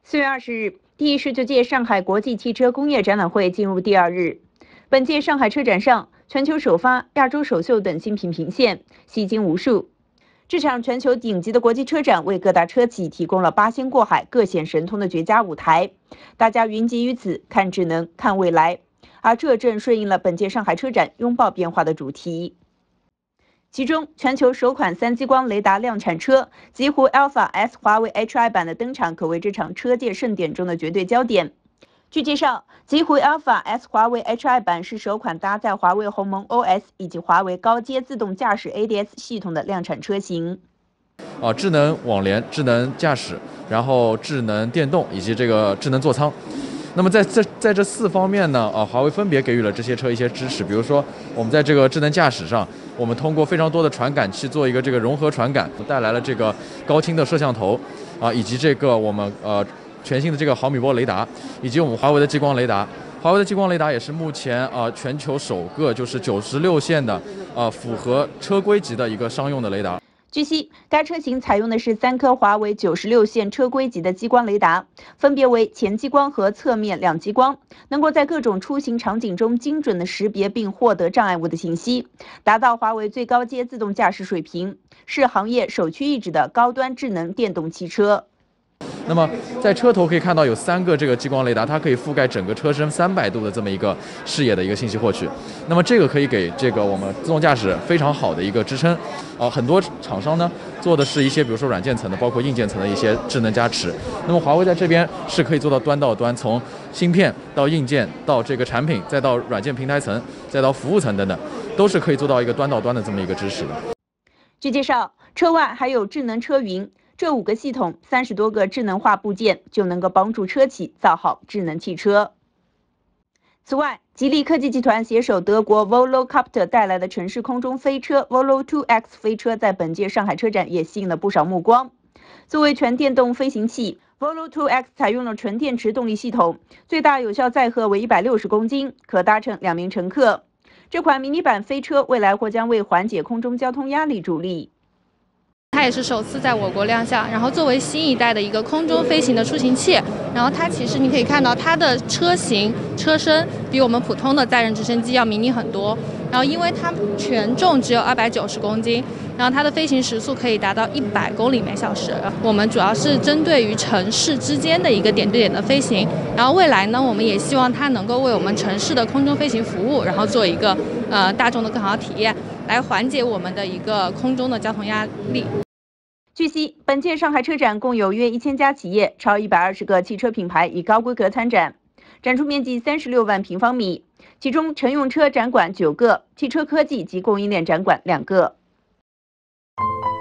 4月20日，第19届上海国际汽车工业展览会进入第2日。本届上海车展上，全球首发、亚洲首秀等新品频现，吸睛无数。这场全球顶级的国际车展为各大车企提供了八仙过海、各显神通的绝佳舞台，大家云集于此，看智能，看未来。而这正顺应了本届上海车展拥抱变化的主题。其中，全球首款3激光雷达量产车极狐 Alpha S 华为 HI 版的登场，可谓这场车界盛典中的绝对焦点。据介绍，极狐 Alpha S 华为 HI 版是首款搭载华为鸿蒙 OS 以及华为高阶自动驾驶 ADS 系统的量产车型。 智能网联、智能驾驶，然后智能电动以及这个智能座舱。那么在这4方面呢，华为分别给予了这些车一些支持。比如说，我们在这个智能驾驶上，我们通过非常多的传感器做一个这个融合传感，带来了这个高清的摄像头，以及这个我们全新的这个毫米波雷达，以及我们华为的激光雷达。华为的激光雷达也是目前全球首个就是96线的符合车规级的一个商用的雷达。 据悉，该车型采用的是3颗华为96线车规级的激光雷达，分别为前激光和侧面两激光，能够在各种出行场景中精准的识别并获得障碍物的信息，达到华为最高阶自动驾驶水平，是行业首屈一指的高端智能电动汽车。 那么在车头可以看到有3个这个激光雷达，它可以覆盖整个车身300度的这么一个视野的一个信息获取。那么这个可以给这个我们自动驾驶非常好的一个支撑。很多厂商呢做的是一些比如说软件层的，包括硬件层的一些智能加持。那么华为在这边是可以做到端到端，从芯片到硬件到这个产品，再到软件平台层，再到服务层等等，都是可以做到一个端到端的这么一个支持的。 据介绍，车外还有智能车云。这5个系统30多个智能化部件就能够帮助车企造好智能汽车。此外，吉利科技集团携手德国 Volocopter 带来的城市空中飞车 Volo2X 飞车，在本届上海车展也吸引了不少目光。作为全电动飞行器 ，Volo2X 采用了纯电池动力系统，最大有效载荷为160公斤，可搭乘2名乘客。这款迷你版飞车未来或将为缓解空中交通压力助力。 它也是首次在我国亮相，然后作为新一代的一个空中飞行的出行器，然后它其实你可以看到它的车型车身比我们普通的载人直升机要迷你很多，然后因为它全重只有290公斤，然后它的飞行时速可以达到100公里每小时。我们主要是针对于城市之间的一个点对点的飞行，然后未来呢，我们也希望它能够为我们城市的空中飞行服务，然后做一个大众的更好体验，来缓解我们的一个空中的交通压力。 据悉，本届上海车展共有约1000家企业，超120个汽车品牌以高规格参展，展出面积36万平方米，其中乘用车展馆9个，汽车科技及供应链展馆2个。